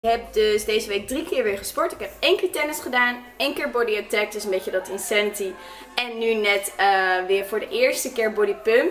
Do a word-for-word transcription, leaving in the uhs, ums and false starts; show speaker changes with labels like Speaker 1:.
Speaker 1: heb dus deze week drie keer weer gesport. Ik heb één keer tennis gedaan, één keer body attack, dus een beetje dat Insanity. En nu net uh, weer voor de eerste keer body pump.